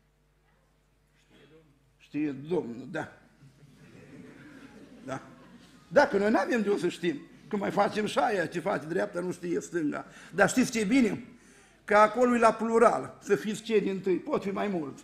Știe Domnul, da. Da. Dacă noi nu avem de o să știm, că mai facem și aia, ce face dreapta nu știe stânga. Dar știți ce e bine? Că acolo e la plural, să fiți cei dintâi, pot fi mai mulți.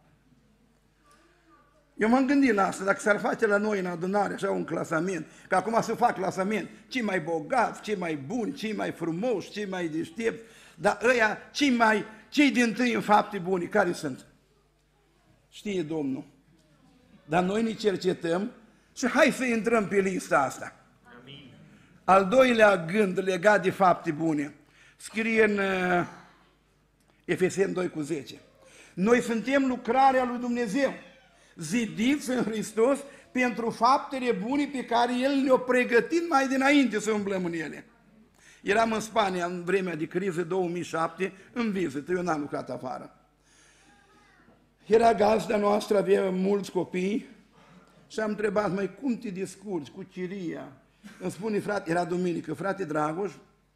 Eu m-am gândit la asta, dacă s-ar face la noi în adunare așa un clasament, că acum se fac clasament, cei mai bogați, cei mai buni, cei mai frumoși, cei mai deștepți, dar ăia, cei mai, cei dintâi în fapte bune, care sunt? Știe Domnul. Dar noi ne cercetăm și hai să intrăm pe lista asta. Amin. Al doilea gând legat de fapte bune, scrie în uh, Efeseni doi cu zece. Noi suntem lucrarea lui Dumnezeu, zidiți în Hristos pentru faptele bune pe care El le-a pregătit mai dinainte să umblăm în ele. Eram în Spania în vremea de criză două mii șapte, în vizită, eu n-am lucrat afară. Era gazda noastră, avea mulți copii și am întrebat, măi, cum te descurci cu chiria? Îmi spune, frate, era duminică, frate Dragoș,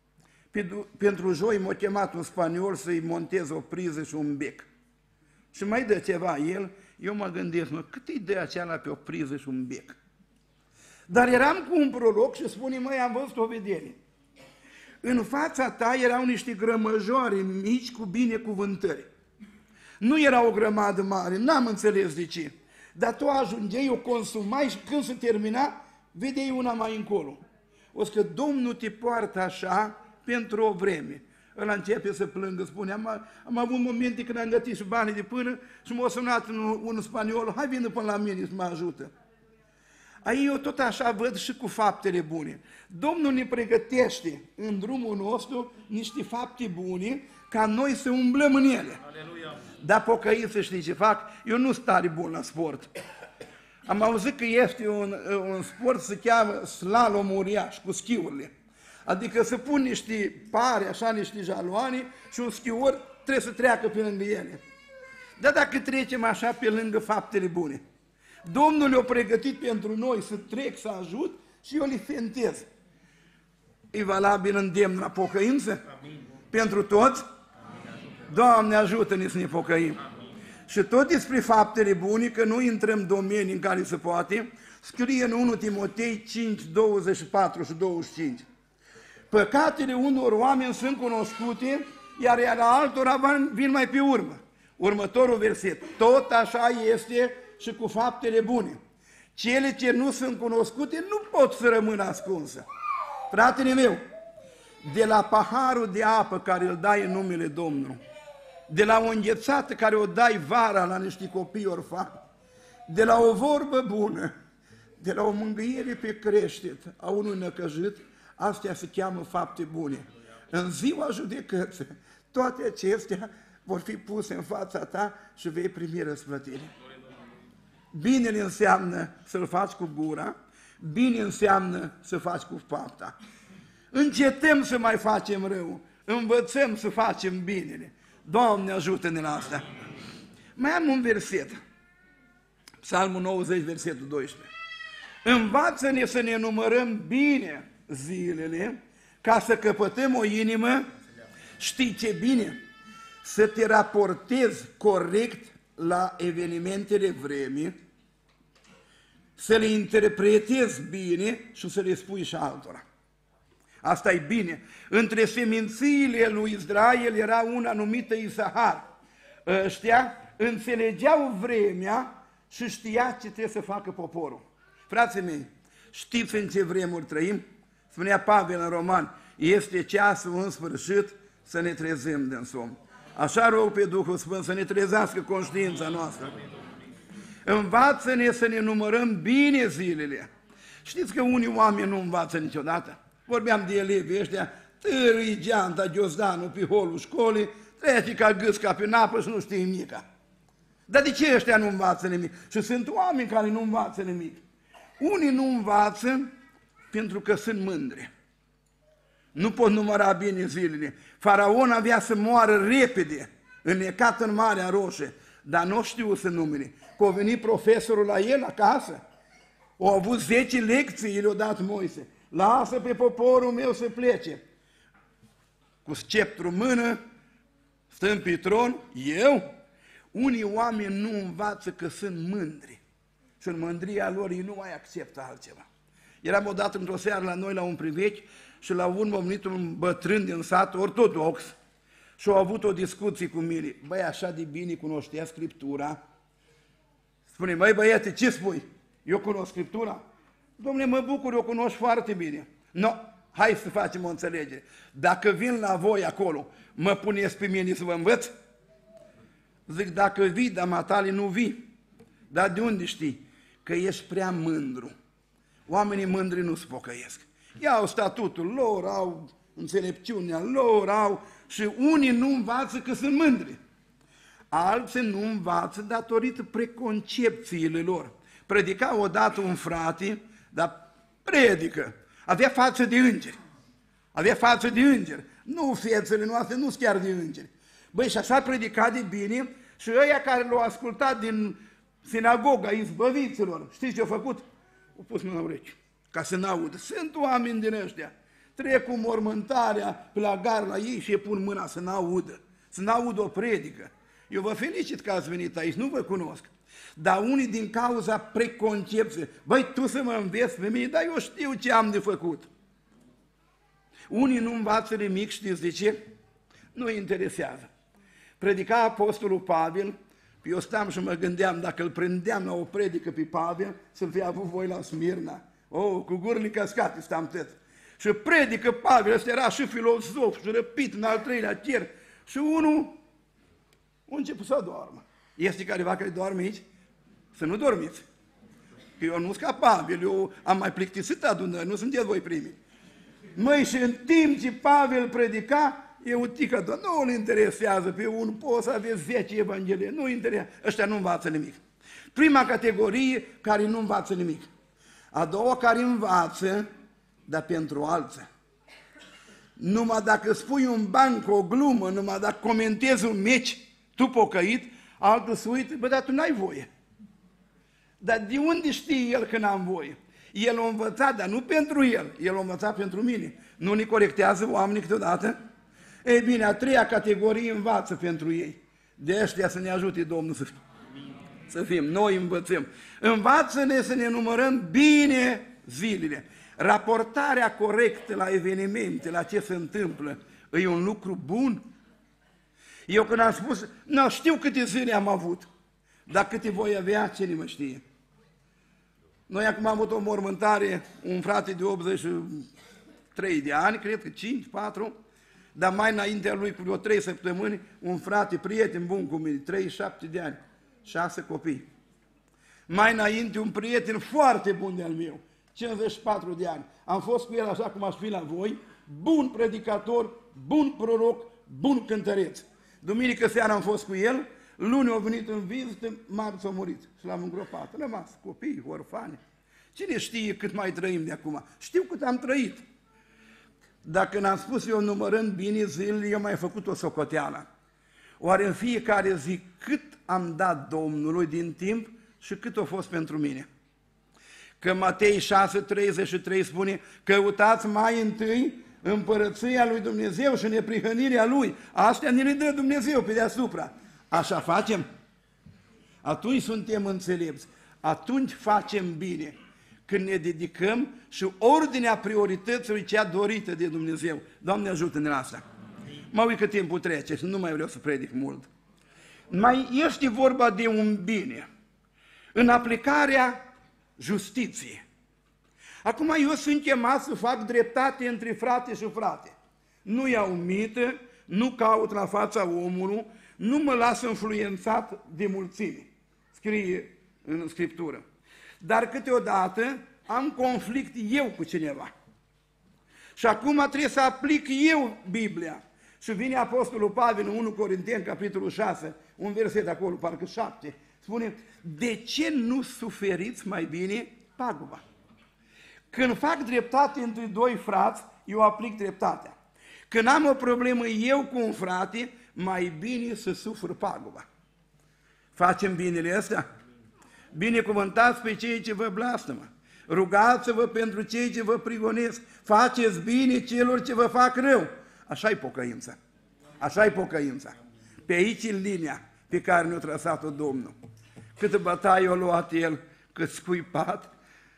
pentru joi m-a chemat un spaniol să-i montez o priză și un bec. Și mai dă ceva el, eu mă gândesc, mă, cât îi dă aceala pe o priză și un bec? Dar eram cu un proroc și spune, măi, am văzut o vedere. În fața ta erau niște grămăjoare mici cu binecuvântări. Nu era o grămadă mare, n-am înțeles de ce. Dar tu ajungeai, o consumai și când se termina, vedeai una mai încolo. O să că Domnul te poartă așa pentru o vreme. Ăla începe să plângă, spune, am, am avut momente când am gătit și banii de până și m-a sunat un, un spaniol, hai vină până la mine să mă ajută. Aici eu tot așa văd și cu faptele bune. Domnul ne pregătește în drumul nostru niște fapte bune ca noi să umblăm în ele. Aleluia. Dar pocăiți, să știi ce fac? Eu nu sunt tare bun la sport. Am auzit că este un, un sport se cheamă slalom uriaș cu schiurile. Adică să pun niște pare, așa, niște jaloane și un schior trebuie să treacă pe lângă ele. Dar dacă trecem așa pe lângă faptele bune, Domnul le-a pregătit pentru noi să trec, să ajut și eu le fentez. E valabil îndemn la pocăință? Amin. Pentru toți? Amin. Doamne, ajută-ne să ne pocăim. Amin. Și tot despre faptele bune, că nu intrăm în domenii în care se poate, scrie în unu Timotei cinci, douăzeci și patru și douăzeci și cinci. Păcatele unor oameni sunt cunoscute, iar ale altora vin mai pe urmă. Următorul verset. Tot așa este și cu faptele bune. Cele ce nu sunt cunoscute nu pot să rămână ascunse. Fratele meu, de la paharul de apă care îl dai în numele Domnului, de la o înghețată care o dai vara la niște copii orfani, de la o vorbă bună, de la o mângâiere pe creștet a unui năcăjit, astea se cheamă fapte bune. În ziua judecății, toate acestea vor fi puse în fața ta și vei primi răsplătire. Binele înseamnă să-l faci cu gura, bine înseamnă să faci cu fapta. Încetăm să mai facem rău, învățăm să facem binele. Doamne, ajută-ne la asta. Mai am un verset, Psalmul nouăzeci, versetul doisprezece. Învață-ne să ne numărăm bine zilele, ca să căpătăm o inimă, știi ce bine? Să te raportezi corect la evenimentele vremii, să le interpretezi bine și să le spui și altora. Asta e bine. Între semințiile lui Israel era una numită Isahar. Ăștia înțelegeau vremea și știa ce trebuie să facă poporul. Frații mei, știți în ce vremuri trăim? Spunea Pavel în Roman, este ceasul în sfârșit să ne trezim din somn. Așa rog pe Duhul Sfânt să ne trezească conștiința noastră. Învață-ne să ne numărăm bine zilele. Știți că unii oameni nu învață niciodată? Vorbeam de elevi ăștia, târâi geanta ghiozdanul pe holul școlii, trece ca gâsca pe apă și nu știe nimica. Dar de ce ăștia nu învață nimic? Și sunt oameni care nu învață nimic. Unii nu învață pentru că sunt mândri. Nu pot număra bine zilele. Faraon avea să moară repede, înnecat în Marea Roșie, dar nu știu să numere. Că a venit profesorul la el acasă, au avut zece lecții, le-a dat Moise. Lasă pe poporul meu să plece. Cu sceptru în mână, stând pe tron, eu? Unii oameni nu învață că sunt mândri. Și în mândria lor ei nu mai acceptă altceva. Eram odată într-o seară la noi la un priveci și la un moment un bătrân din sat ortodox și au avut o discuție cu mine. Băi, așa de bine cunoștea Scriptura. Spune, băi băiete, ce spui? Eu cunosc Scriptura? Dom'le, mă bucur, eu cunosc foarte bine. No, hai să facem o înțelegere. Dacă vin la voi acolo, mă puneți pe mine să vă învăț? Zic, dacă vii, dar matale nu vii. Dar de unde știi? Că ești prea mândru. Oamenii mândri nu se pocăiesc. Iau statutul lor, au înțelepciunea lor, au... și unii nu învață că sunt mândri. Alții nu învață datorită preconcepțiile lor. Predica odată un frate, dar predică. Avea față de îngeri. Avea față de îngeri. Nu, fețele noastre nu sunt chiar de îngeri. Băi, și așa predica de bine și ăia care l-au ascultat din sinagoga izbăviților, știți ce au făcut? Au pus mâna urechi, ca să n-audă. Sunt oameni din ăștia. Trec cu mormântarea pe la gar la ei și îi pun mâna să n-audă. Să n-audă o predică. Eu vă felicit că ați venit aici, nu vă cunosc. Dar unii din cauza preconcepției, băi, tu să mă înveți pe mine, dar eu știu ce am de făcut. Unii nu învață nimic, știți de ce? Nu interesează. Predica apostolul Pavel, eu stam și mă gândeam, dacă îl prindeam la o predică pe Pavel, să-l fi avut voi la Smirna. Oh, cu gurile căscate stam tot. Și predică Pavel, ăsta era și filozof, și răpit în al treilea cer. Și unul a început să doarmă. Este careva care doarme aici? Să nu dormiți. Că eu nu sunt capabil, eu am mai plictisit adunări, nu sunteți voi primii. Măi, și în timp ce Pavel predica, e un tică, doar nu îl interesează pe unul, poți să aveți zece evanghelii, nu interesează, ăștia nu învață nimic. Prima categorie care nu învață nimic. A doua care învață, dar pentru alții. Numai dacă spui un ban cu o glumă, numai dacă comentezi un meci, tu pocăit, altul se uită, bă, dar tu n-ai voie. Dar de unde știe el că n-am voie? El a învățat, dar nu pentru el, el a învățat pentru mine. Nu ne corectează oamenii câteodată? Ei bine, a treia categorie învață pentru ei. De ăștia să ne ajute Domnul să, să fim, noi învățăm. Învață-ne să ne numărăm bine zilele. Raportarea corectă la evenimente, la ce se întâmplă, e un lucru bun. Eu când am spus, nu știu câte zile am avut, dar câte voi avea, cine mă știe. Noi acum am avut o mormântare, un frate de optzeci și trei de ani, cred că cinci, patru, dar mai înaintea lui, cu vreo trei săptămâni, un frate, prieten bun cu mine, treizeci și șapte de ani, șase copii. Mai înainte, un prieten foarte bun de-al meu, cincizeci și patru de ani. Am fost cu el așa cum aș fi la voi, bun predicator, bun proroc, bun cântăreț. Duminică seara am fost cu el, luni a venit în vizită, marți a murit și l-am îngropat. Rămas copii, orfani. Cine știe cât mai trăim de acum? Știu cât am trăit. Dacă n-am spus eu numărând bine zilele, eu mai făcut o socoteală. Oare în fiecare zi cât am dat Domnului din timp și cât a fost pentru mine? Că Matei șase, treizeci și trei spune, căutați mai întâi împărăția lui Dumnezeu și neprihănirea Lui. Astea ne le dă Dumnezeu pe deasupra. Așa facem? Atunci suntem înțelepți. Atunci facem bine. Când ne dedicăm și ordinea priorităților cea dorită de Dumnezeu. Doamne, ajută-ne la asta. Mă uit că timpul trece și nu mai vreau să predic mult. Mai este vorba de un bine. În aplicarea justiției. Acum eu sunt chemat să fac dreptate între frate și frate. Nu iau mită, nu caut la fața omului, nu mă las influențat de mulțime. Scrie în Scriptură. Dar câteodată am conflict eu cu cineva. Și acum trebuie să aplic eu Biblia. Și vine Apostolul Pavel în unu Corinteni, capitolul șase, un verset acolo, parcă șapte, spune, de ce nu suferiți mai bine paguba? Când fac dreptate între doi frați, eu aplic dreptatea. Când am o problemă eu cu un frate, mai bine să sufăr paguba. Facem binele ăsta? Binecuvântați pe cei ce vă blastămă. Rugați-vă pentru cei ce vă prigonesc. Faceți bine celor ce vă fac rău. Așa-i pocăința. Așa-i pocăința. Pe aici e linia pe care ne-a trasat-o Domnul. Câtă bătaie a luat El, cât scuipat,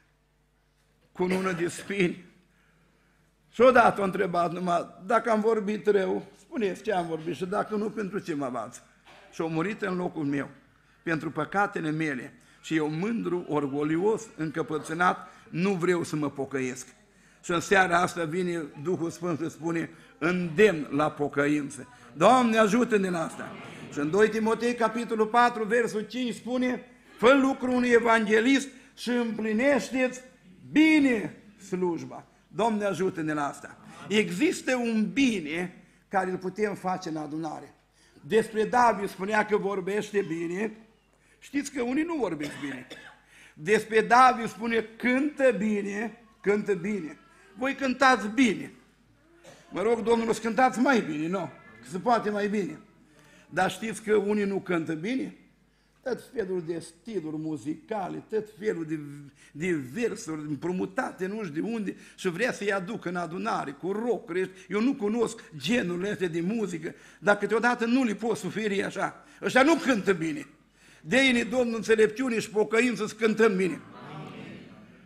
cu unul de spini. Și odată a întrebat numai, dacă am vorbit rău, spuneți ce am vorbit și dacă nu, pentru ce mă bați? Și a murit în locul meu, pentru păcatele mele. Și eu mândru, orgolios, încăpățânat, nu vreau să mă pocăiesc. Și în seara asta vine Duhul Sfânt și spune, îndemn la pocăință. Doamne, ajută-ne la asta! Și în doi Timotei, capitolul patru, versul cinci, spune, fă lucru unui evanghelist și împlinește-ți bine slujba. Doamne, ajută-ne la asta! Există un bine care îl putem face în adunare. Despre David spunea că vorbește bine. Știți că unii nu vorbesc bine. Despre David spune, cântă bine, cântă bine. Voi cântați bine. Mă rog, Domnul, să cântați mai bine, nu? Că se poate mai bine. Dar știți că unii nu cântă bine? Tot felul de stiluri muzicale, tot felul de, de versuri împrumutate, nu știu de unde, și vrea să-i aducă în adunare, cu rock. Eu nu cunosc genurile astea de muzică, dar câteodată nu le pot suferi așa. Ăștia nu cântă bine. De-aia Domnul înțelepciune și pocăință să cântăm bine. Amin.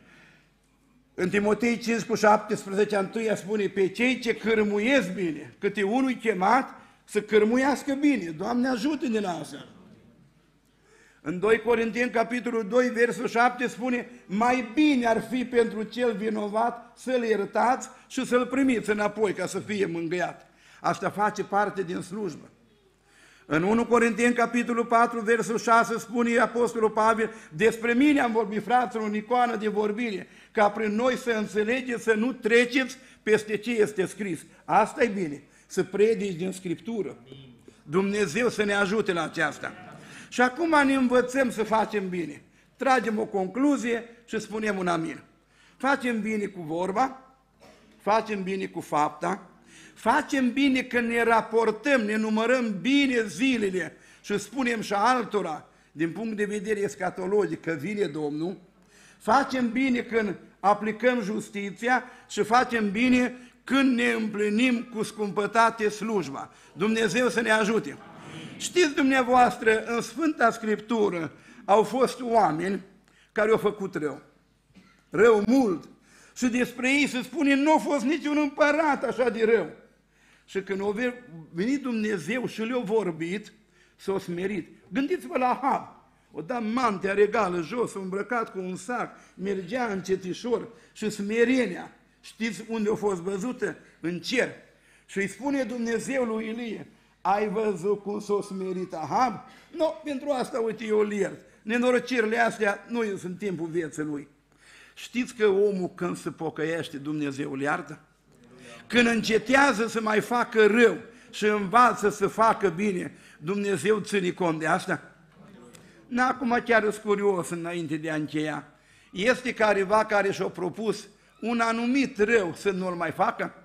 În Timotei cinci cu șaptesprezece, întâia spune, pe cei ce cârmuiesc bine, câte unul chemat să cârmuiască bine. Doamne, ajută-ne la asta. În doi Corinteni, capitolul doi, versul șapte, spune, mai bine ar fi pentru cel vinovat să-l iertați și să-l primiți înapoi ca să fie mângâiat. Asta face parte din slujbă. În unu Corinteni, capitolul patru, versul șase, spune Apostolul Pavel, despre mine am vorbit, fraților, în icoană de vorbire, ca prin noi să înțelegeți, să nu treceți peste ce este scris. Asta e bine, să predici din Scriptură. Dumnezeu să ne ajute la aceasta. Și acum ne învățăm să facem bine. Tragem o concluzie și spunem un amin. Facem bine cu vorba, facem bine cu fapta, facem bine când ne raportăm, ne numărăm bine zilele și spunem și altora, din punct de vedere escatologic, că vine Domnul. Facem bine când aplicăm justiția și facem bine când ne împlinim cu scumpătate slujba. Dumnezeu să ne ajute! Știți dumneavoastră, în Sfânta Scriptură au fost oameni care au făcut rău. Rău mult. Și despre ei se spune, nu a fost niciun împărat așa de rău. Și când a venit Dumnezeu și le-a vorbit, s-a smerit. Gândiți-vă la Ahab. O dat mantea regală jos, s-a îmbrăcat cu un sac, mergea încetișor și smerenia. Știți unde a fost văzută? În cer. Și îi spune Dumnezeu lui Ilie, ai văzut cum s-a smerit Ahab? Nu, pentru asta, uite, eu îl iert. Nenorocirile astea nu sunt în timpul vieții lui. Știți că omul când se pocăiește, Dumnezeu îl iartă? Când încetează să mai facă rău și învață să facă bine, Dumnezeu ține cont de asta? Na, acum chiar sunt curios înainte de a încheia. Este careva care și-a propus un anumit rău să nu-l mai facă?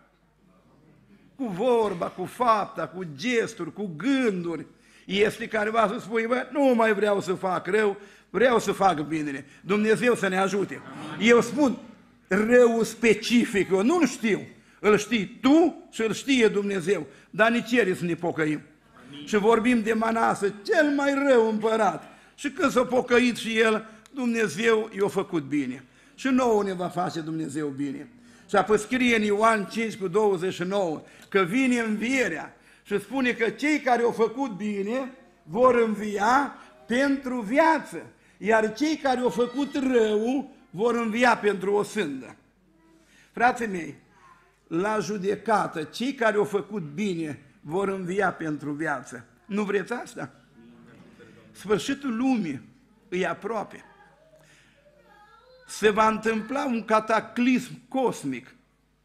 Cu vorba, cu fapta, cu gesturi, cu gânduri. Este careva să spui, bă, nu mai vreau să fac rău, vreau să fac binele. Dumnezeu să ne ajute. Eu spun, răul specific, eu nu-l știu. Îl știi tu și îl știe Dumnezeu, dar nici cere să ne pocăim. Amin. Și vorbim de Manase, cel mai rău împărat. Și când s-a pocăit și el, Dumnezeu i-a făcut bine. Și nouă ne va face Dumnezeu bine. Și apoi scrie în Ioan cinci cu douăzeci și nouă că vine învierea și spune că cei care au făcut bine vor învia pentru viață, iar cei care au făcut rău vor învia pentru o sândă. Frații mei, la judecată, cei care au făcut bine vor învia pentru viață. Nu vreți asta? Sfârșitul lumii e aproape. Se va întâmpla un cataclism cosmic.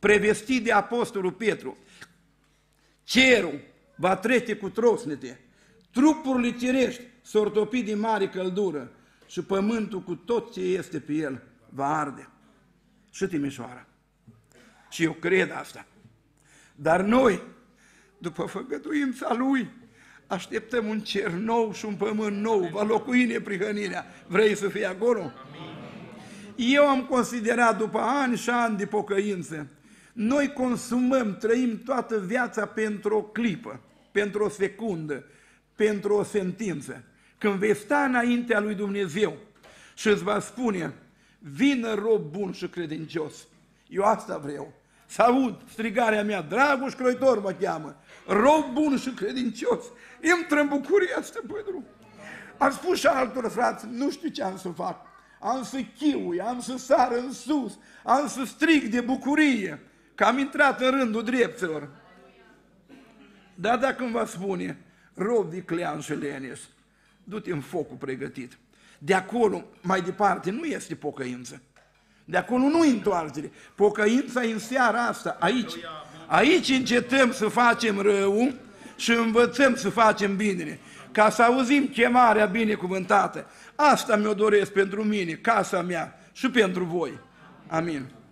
prevestit de apostolul Petru, cerul va trece cu trosnete, trupurile cerești s-or topi de mare căldură și pământul cu tot ce este pe el va arde. Și Timișoara. Și eu cred asta. Dar noi, după făgăduința Lui, așteptăm un cer nou și un pământ nou, va locui neprihănirea. Vrei să fii acolo? Amin. Eu am considerat, după ani și ani de pocăință, noi consumăm, trăim toată viața pentru o clipă, pentru o secundă, pentru o sentință. Când vei sta înaintea lui Dumnezeu și îți va spune, vină rob bun și credincios, eu asta vreau, să aud strigarea mea, Dragoș Croitor mă cheamă, rob bun și credincios, intră în bucuria stăpânului. Am spus și altor frați, nu știu ce am să fac, am să chiui, am să sar în sus, am să strig de bucurie, că am intrat în rândul dreptilor. Dar dacă îmi va spune, rob viclean și leneș, du-te în focul pregătit. De acolo, mai departe, nu este pocăință. De acolo nu întoarcere. Pocăința e în seara asta, aici. Aici încetăm să facem rău și învățăm să facem binele. Ca să auzim chemarea binecuvântată. Asta mi-o doresc pentru mine, casa mea și pentru voi. Amin.